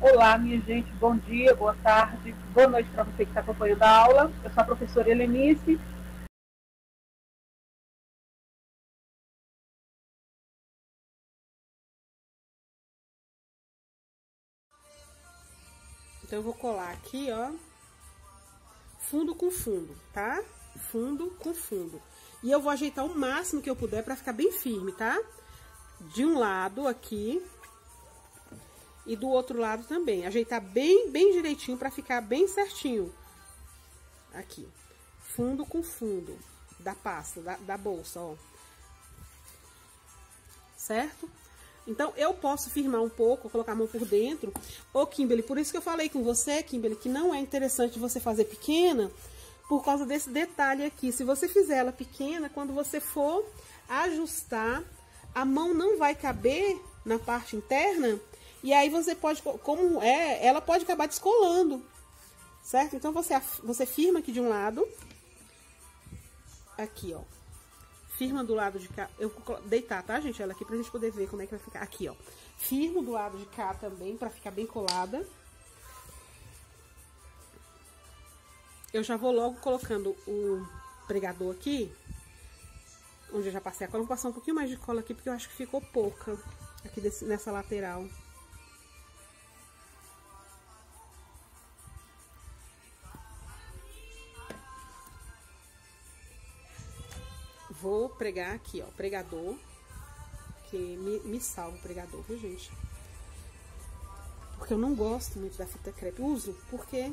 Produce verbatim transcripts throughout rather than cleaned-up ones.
Olá, minha gente, bom dia, boa tarde, boa noite para você que está acompanhando a aula. Eu sou a professora Helenice. Então, eu vou colar aqui, ó, fundo com fundo, tá? Fundo com fundo. E eu vou ajeitar o máximo que eu puder pra ficar bem firme, tá? De um lado aqui e do outro lado também. Ajeitar bem, bem direitinho pra ficar bem certinho. Aqui. Fundo com fundo da pasta, da, da bolsa, ó. Certo? Então, eu posso firmar um pouco, colocar a mão por dentro. Ô, Kimberly, por isso que eu falei com você, Kimberly, que não é interessante você fazer pequena, por causa desse detalhe aqui. Se você fizer ela pequena, quando você for ajustar, a mão não vai caber na parte interna, e aí você pode, como é, ela pode acabar descolando, certo? Então, você, você firma aqui de um lado, aqui, ó. Firma do lado de cá, eu vou deitar, tá, gente? Ela aqui pra gente poder ver como é que vai ficar. Aqui, ó. Firmo do lado de cá também, pra ficar bem colada. Eu já vou logo colocando o pregador aqui, onde eu já passei a cola. Vou passar um pouquinho mais de cola aqui, porque eu acho que ficou pouca aqui desse, nessa lateral. Vou pregar aqui, ó, pregador, que me, me salva o pregador, viu, gente? Porque eu não gosto muito da fita crepe. Uso porque,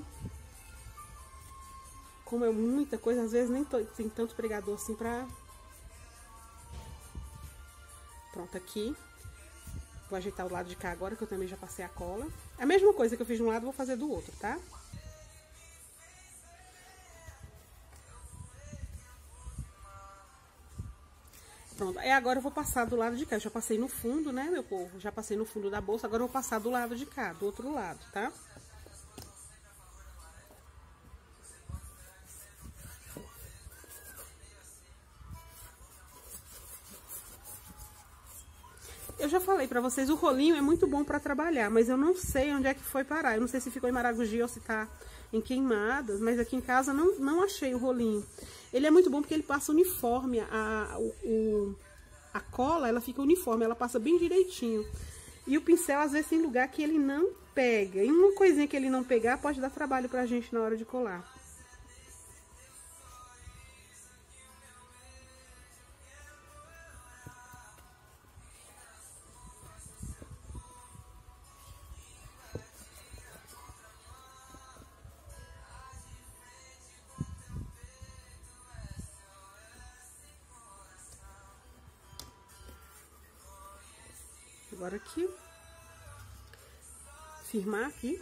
como é muita coisa, às vezes nem tem tanto pregador assim pra... Pronto, aqui. Vou ajeitar o lado de cá agora, que eu também já passei a cola. A mesma coisa que eu fiz de um lado, vou fazer do outro, tá? Pronto, aí agora eu vou passar do lado de cá. Eu já passei no fundo, né, meu povo? Já passei no fundo da bolsa, agora eu vou passar do lado de cá, do outro lado, tá? Eu já falei pra vocês, o rolinho é muito bom pra trabalhar, mas eu não sei onde é que foi parar. Eu não sei se ficou em Maragogi ou se tá em Queimadas, mas aqui em casa não, não achei o rolinho. Ele é muito bom porque ele passa uniforme, a, o, o, a cola, ela fica uniforme, ela passa bem direitinho. E o pincel, às vezes, tem lugar que ele não pega. E uma coisinha que ele não pegar pode dar trabalho pra gente na hora de colar. Agora aqui, firmar aqui,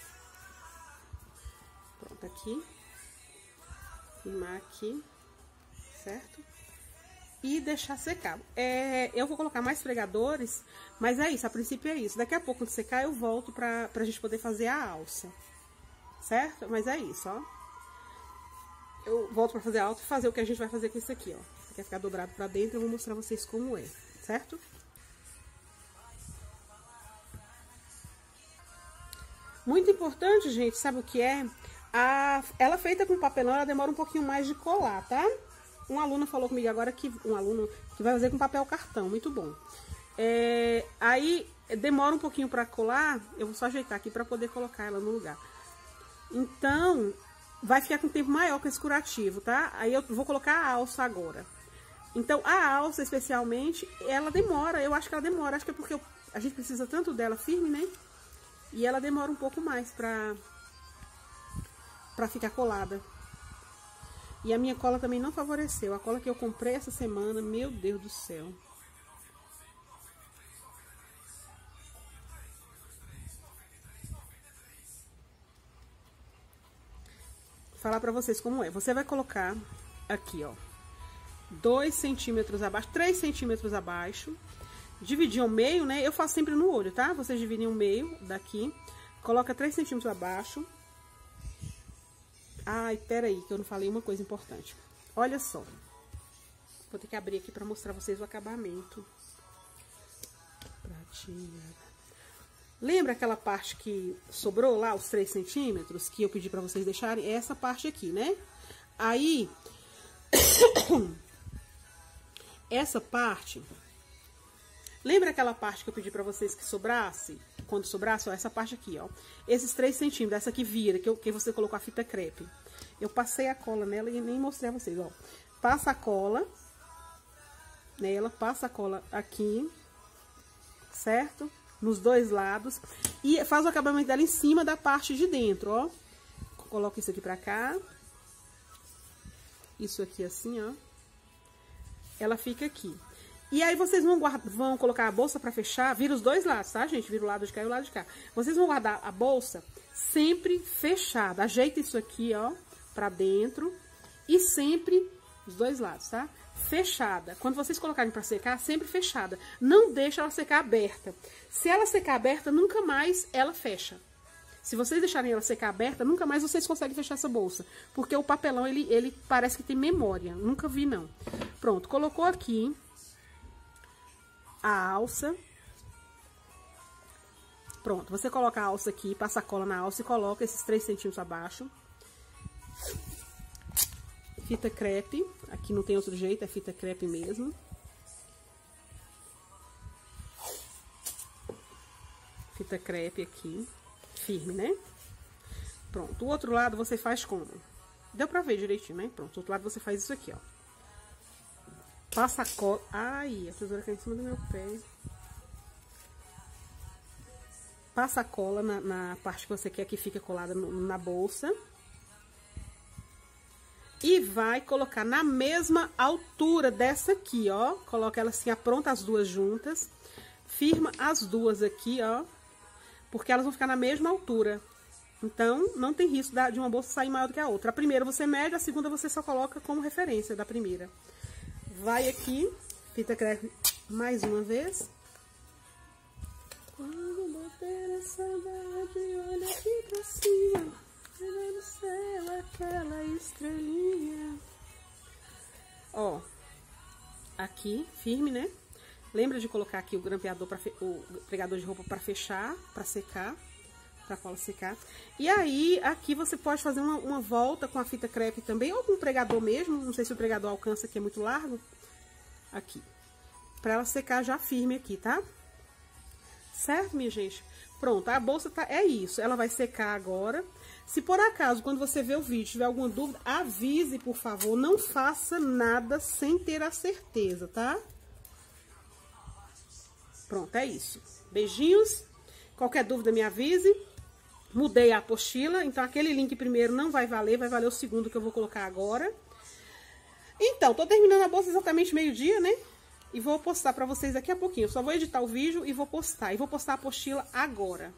pronto, aqui, firmar aqui, certo? E deixar secar. É, eu vou colocar mais pregadores, mas é isso, a princípio é isso. Daqui a pouco, quando secar, eu volto pra, pra gente poder fazer a alça, certo? Mas é isso, ó. Eu volto pra fazer a alça e fazer o que a gente vai fazer com isso aqui, ó. Isso aqui vai ficar dobrado pra dentro, eu vou mostrar pra vocês como é, certo? Muito importante, gente, sabe o que é? A, ela feita com papelão, ela demora um pouquinho mais de colar, tá? Um aluno falou comigo agora que um aluno que vai fazer com papel cartão, muito bom. É, aí demora um pouquinho para colar, eu vou só ajeitar aqui para poder colocar ela no lugar. Então, vai ficar com um tempo maior que esse curativo, tá? Aí eu vou colocar a alça agora. Então, a alça especialmente, ela demora, eu acho que ela demora, acho que é porque eu, a gente precisa tanto dela firme, né? E ela demora um pouco mais pra, pra ficar colada. E a minha cola também não favoreceu. A cola que eu comprei essa semana, meu Deus do céu. Vou falar pra vocês como é. Você vai colocar aqui, ó, dois centímetros abaixo, três centímetros abaixo. Dividir ao meio, né? Eu faço sempre no olho, tá? Vocês dividem o meio daqui. Coloca três centímetros abaixo. Ai, peraí, que eu não falei uma coisa importante. Olha só. Vou ter que abrir aqui pra mostrar pra vocês o acabamento. Prateada. Lembra aquela parte que sobrou lá, os três centímetros, que eu pedi pra vocês deixarem? É essa parte aqui, né? Aí, essa parte... Lembra aquela parte que eu pedi pra vocês que sobrasse? Quando sobrasse, ó, essa parte aqui, ó. Esses três centímetros, essa que vira, que, eu, que você colocou a fita crepe. Eu passei a cola nela e nem mostrei a vocês, ó. Passa a cola nela, passa a cola aqui, certo? Nos dois lados. E faz o acabamento dela em cima da parte de dentro, ó. Coloca isso aqui pra cá. Isso aqui assim, ó. Ela fica aqui. E aí vocês vão, guardar, vão colocar a bolsa pra fechar, vira os dois lados, tá, gente? Vira o lado de cá e o lado de cá. Vocês vão guardar a bolsa sempre fechada. Ajeita isso aqui, ó, pra dentro. E sempre os dois lados, tá? Fechada. Quando vocês colocarem pra secar, sempre fechada. Não deixa ela secar aberta. Se ela secar aberta, nunca mais ela fecha. Se vocês deixarem ela secar aberta, nunca mais vocês conseguem fechar essa bolsa. Porque o papelão, ele, ele parece que tem memória. Nunca vi, não. Pronto, colocou aqui a alça. Pronto, você coloca a alça aqui, passa a cola na alça e coloca esses três centímetros abaixo. Fita crepe, aqui não tem outro jeito, é fita crepe mesmo. Fita crepe aqui, firme, né? Pronto, o outro lado você faz como? Deu pra ver direitinho, né? Pronto, o outro lado você faz isso aqui, ó. Passa a cola... Ai, a tesoura caiu em cima do meu pé. Passa a cola na, na parte que você quer que fique colada no, na bolsa. E vai colocar na mesma altura dessa aqui, ó. Coloca ela assim, apronta as duas juntas. Firma as duas aqui, ó. Porque elas vão ficar na mesma altura. Então, não tem risco de uma bolsa sair maior do que a outra. A primeira você mede, a segunda você só coloca como referência da primeira. Vai aqui, fita crepe mais uma vez. Quando bater a saudade, olha aqui pra cima. Olha no céu aquela estrelinha. Ó, aqui, firme, né? Lembra de colocar aqui o grampeador, pra fe... o pregador de roupa pra fechar, pra secar, pra cola secar. E aí, aqui você pode fazer uma, uma volta com a fita crepe também, ou com o pregador mesmo, não sei se o pregador alcança, que é muito largo. Aqui, pra ela secar já firme aqui, tá? Certo, minha gente? Pronto, a bolsa tá, é isso, ela vai secar agora. Se por acaso, quando você ver o vídeo, tiver alguma dúvida, avise, por favor, não faça nada sem ter a certeza, tá? Pronto, é isso. Beijinhos. Qualquer dúvida, me avise. Mudei a apostila, então aquele link primeiro não vai valer, vai valer o segundo que eu vou colocar agora. Então, tô terminando a bolsa exatamente meio-dia, né? E vou postar pra vocês daqui a pouquinho. Eu só vou editar o vídeo e vou postar. E vou postar a apostila agora.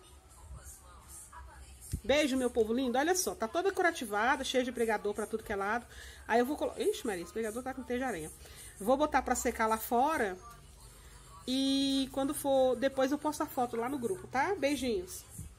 Beijo, meu povo lindo. Olha só, tá toda decorativada, cheia de pregador pra tudo que é lado. Aí eu vou colocar... Ixi, Maria, esse pregador tá com teia de aranha. Vou botar pra secar lá fora. E quando for... Depois eu posto a foto lá no grupo, tá? Beijinhos.